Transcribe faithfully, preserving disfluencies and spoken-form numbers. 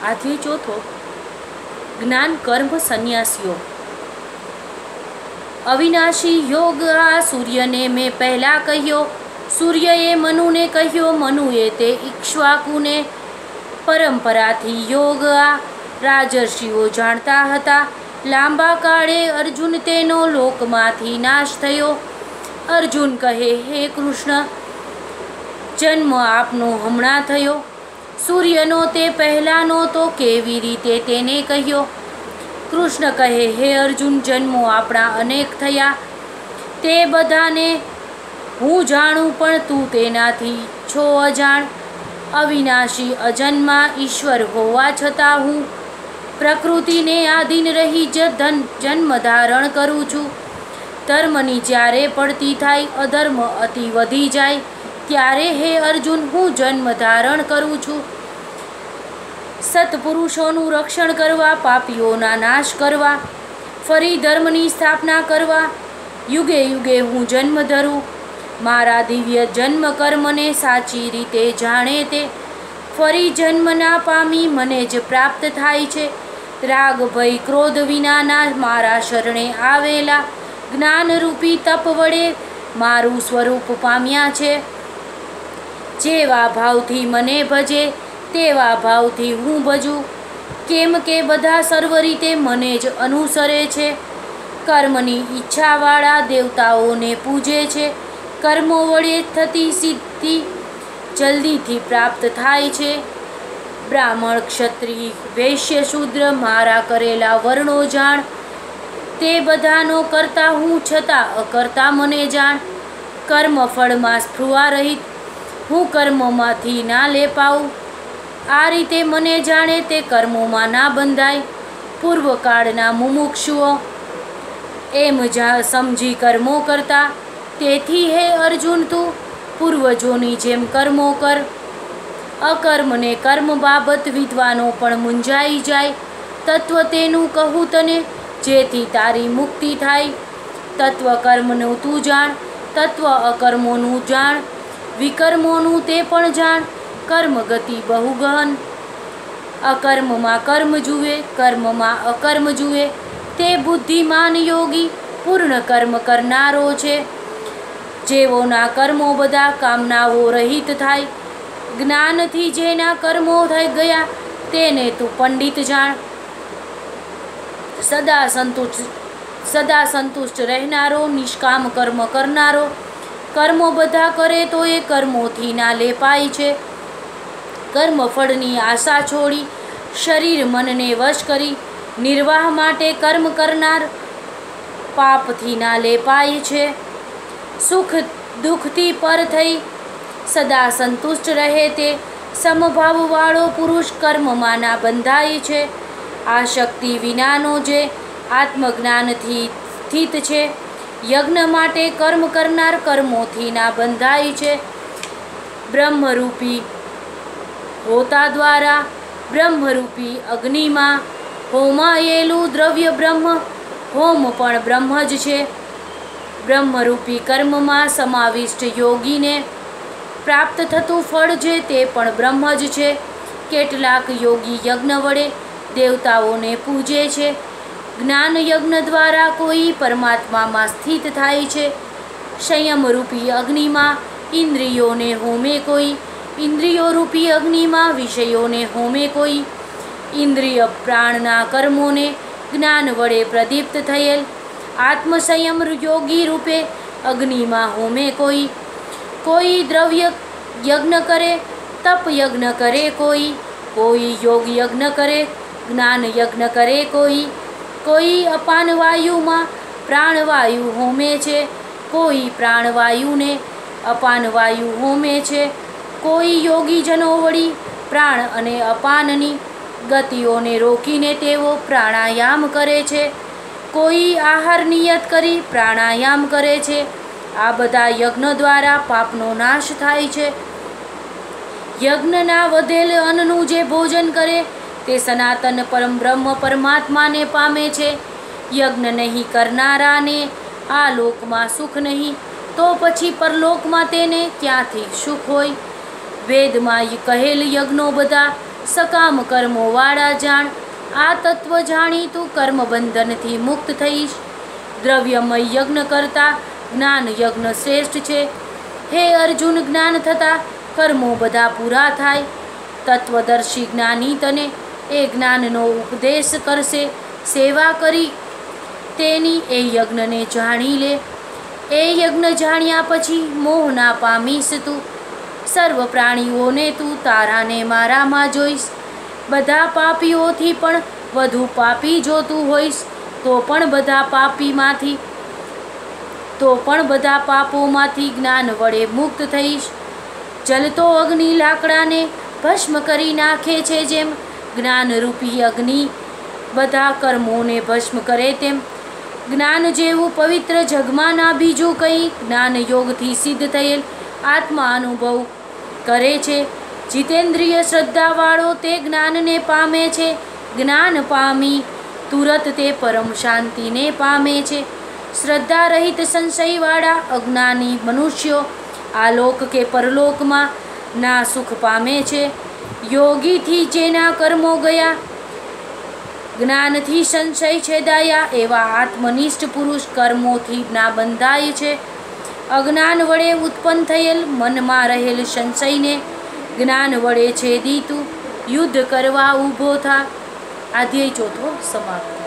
આથી ચોથો જ્ઞાન કર્મ સંન્યાસ યોગ। અવિનાશી યોગ આ સૂર્યને મેં પહેલા કહ્યો, સૂર્યએ મનુને કહ્યો, મનુએ તે ઇક્ષ્વાકુને। પરંપરાથી યોગ આ રાજર્ષિઓ જાણતા હતા, લાંબા કાળે અર્જુન તેનો લોકમાંથી નાશ થયો। અર્જુન કહે, હે કૃષ્ણ, જન્મ આપનો હમણાં થયો, સૂર્યનો તે પહેલાંનો તો કેવી રીતે તેને કહ્યો? કૃષ્ણ કહે, હે અર્જુન, જન્મો આપણા અનેક થયા, તે બધાને હું જાણું, પણ તું તેનાથી છો અજાણ। અવિનાશી અજન્મા ઈશ્વર હોવા છતાં હું પ્રકૃતિને આધીન રહી જ ધન જન્મ ધારણ કરું છું। ધર્મની જ્યારે પડતી થાય, અધર્મ અતિ વધી જાય, ત્યારે હે અર્જુન હું જન્મ ધારણ કરું છું। સત્પુરુષોનું રક્ષણ કરવા, પાપીઓના નાશ કરવા, ફરી ધર્મની સ્થાપના કરવા, યુગે યુગે હું જન્મ ધરું। મારા દિવ્ય જન્મ કર્મને સાચી રીતે જાણે તે ફરી જન્મ ના પામી મને જ પ્રાપ્ત થાય છે। રાગ ભય ક્રોધ વિનાના મારા શરણે આવેલા જ્ઞાનરૂપી તપ વડે મારું સ્વરૂપ પામ્યા છે। જેવા ભાવથી મને ભજે તેવા ભાવથી હું ભજું, કેમ કે બધા સર્વ રીતે મને જ અનુસરે છે। કર્મની ઈચ્છાવાળા દેવતાઓને પૂજે છે, કર્મો વડે થતી સિદ્ધિ જલ્દીથી પ્રાપ્ત થાય છે। બ્રાહ્મણ, ક્ષત્રિય, વૈશ્ય, શૂદ્ર મારા કરેલા વર્ણો જાણ, તે બધાનો કરતા હું છતાં અકર્તા મને જાણ। કર્મ ફળમાં સ્પૃહા રહિત હું કર્મોમાંથી ના લેપાઉં, આ રીતે મને જાણે તે કર્મોમાં ના બંધાય। પૂર્વકાળના મુમુક્ષુઓ એમ જા સમજી કર્મો કરતા, તેથી હે અર્જુન તું પૂર્વજોની જેમ કર્મો કર। અકર્મને કર્મ બાબત વિદ્વાનો પણ મૂંઝાઈ જાય, તત્વ તેનું કહું તને જેથી તારી મુક્તિ થાય। તત્વ કર્મનું તું જાણ, તત્વ અકર્મોનું જાણ, વિકર્મોનું તે પણ જાણ, કર્મ ગતિ બહુ ગહન। અકર્મમાં કર્મ જુએ, કર્મમાં અકર્મ જુએ, તે બુદ્ધિમાન યોગી પૂર્ણ કર્મ કરનારો છે। જેઓના કર્મો બધા કામનાઓ રહિત થાય, જ્ઞાનથી જેના કર્મો થઈ ગયા તેને તું પંડિત જાણ। સદા સંતુષ્ટ સદા સંતુષ્ટ રહેનારો, નિષ્કામ કર્મ કરનારો, કર્મો બધા કરે તો એ કર્મોથી ના લેપાય છે। કર્મફળની આશા છોડી શરીર મનને વશ કરી નિર્વાહ માટે કર્મ કરનાર પાપથી ના લેપાય છે। સુખ દુઃખથી પર થઈ સદા સંતુષ્ટ રહે તે સમભાવવાળો પુરુષ કર્મમાં ના બંધાય છે। આ શક્તિ વિનાનો જે આત્મજ્ઞાનથી સ્થિત છે, યજ્ઞ માટે કર્મ કરનાર કર્મોથી ના બંધાય છે। બ્રહ્મરૂપી હોતા દ્વારા બ્રહ્મરૂપી અગ્નિમાં હોમાયેલું દ્રવ્ય બ્રહ્મ, હોમ પણ બ્રહ્મ જ છે। બ્રહ્મરૂપી કર્મમાં સમાવિષ્ટ યોગીને પ્રાપ્ત થતું ફળ જે તે પણ બ્રહ્મ જ છે। કેટલાક યોગી યજ્ઞ વડે દેવતાઓને પૂજે છે, જ્ઞાન યજ્ઞ દ્વારા કોઈ પરમાત્મામાં સ્થિત થાય છે। સંયમરૂપી અગ્નિમાં ઇન્દ્રિયોને હોમે કોઈ, ઇન્દ્રિયોરૂપી અગ્નિમાં વિષયોને હોમે કોઈ, ઇન્દ્રિય પ્રાણના કર્મોને જ્ઞાન વડે પ્રદીપ્ત થયેલ આત્મસંયમ યોગી રૂપે અગ્નિમાં હોમે કોઈ। કોઈ દ્રવ્ય યજ્ઞ કરે, તપ યજ્ઞ કરે કોઈ, કોઈ યોગ યજ્ઞ કરે, જ્ઞાન યજ્ઞ કરે કોઈ, કોઈ અપાન વાયુમાં પ્રાણવાયુ હોમે છે, કોઈ પ્રાણવાયુને અપાન વાયુ હોમે છે। કોઈ યોગીજનો વળી પ્રાણ અને અપાનની ગતિઓને રોકીને તેઓ પ્રાણાયામ કરે છે, કોઈ આહાર નિયત કરી પ્રાણાયામ કરે છે। આ બધા યજ્ઞ દ્વારા પાપનો નાશ થાય છે। યજ્ઞના વધેલ અન્નનું જે ભોજન કરે તે સનાતન પરમ બ્રહ્મ પરમાત્માને પામે છે। યજ્ઞ નહીં કરનારાને આ લોકમાં સુખ નહીં, તો પછી પરલોકમાં તેને ક્યાંથી સુખ હોય? વેદમાં કહેલ યજ્ઞો બધા સકામ કર્મો વાળા જાણ, આ તત્વ જાણી તું કર્મ બંધનથી મુક્ત થઈશ. દ્રવ્યમય યજ્ઞ કરતા જ્ઞાન યજ્ઞ શ્રેષ્ઠ છે. હે અર્જુન, જ્ઞાન થતાં કર્મો બધા પૂરા થાય. તત્વદર્શી જ્ઞાની તને એ જ્ઞાનનો ઉપદેશ કરશે. સેવા કરી તેની એ યજ્ઞને જાણી લે. એ યજ્ઞ જાણ્યા પછી મોહ ના પામીશ તું. સર્વ પ્રાણીઓને તું તારાને મારામાં જોઈશ. બધા પાપીઓથી પણ વધુ પાપી જોતું હોઈશ તો પણ બધા પાપીમાંથી તો પણ બધા પાપોમાંથી જ્ઞાન વડે મુક્ત થઈશ. જલતો અગ્નિ લાકડાને ભસ્મ કરી નાખે છે, જેમ જ્ઞાનરૂપી અગ્નિ બધા કર્મોને ભસ્મ કરે તેમ જ્ઞાન જેવું પવિત્ર જગમાં ના બીજું કંઈ જ્ઞાન યોગથી સિદ્ધ થયેલ આત્મા અનુભવ કરે છે. જીતેન્દ્રિય શ્રદ્ધાવાળો તે જ્ઞાનને પામે છે. જ્ઞાન પામી તુરત તે પરમ શાંતિને પામે છે. શ્રદ્ધા રહિત સંશયવાળા અજ્ઞાની મનુષ્યો આલોક કે પરલોકમાં ના સુખ પામે છે. યોગીથી જેના કર્મો ગયા, જ્ઞાનથી સંશય છેદાયા, એવા આત્મનિષ્ઠ પુરુષ કર્મોથી ના બંધાય છે. અજ્ઞાન વડે ઉત્પન્ન થયેલ મનમાં રહેલ સંશયને જ્ઞાન વડે છેદી તું યુદ્ધ કરવા ઊભો થા. અધ્યાય ચોથો સમાપ્ત.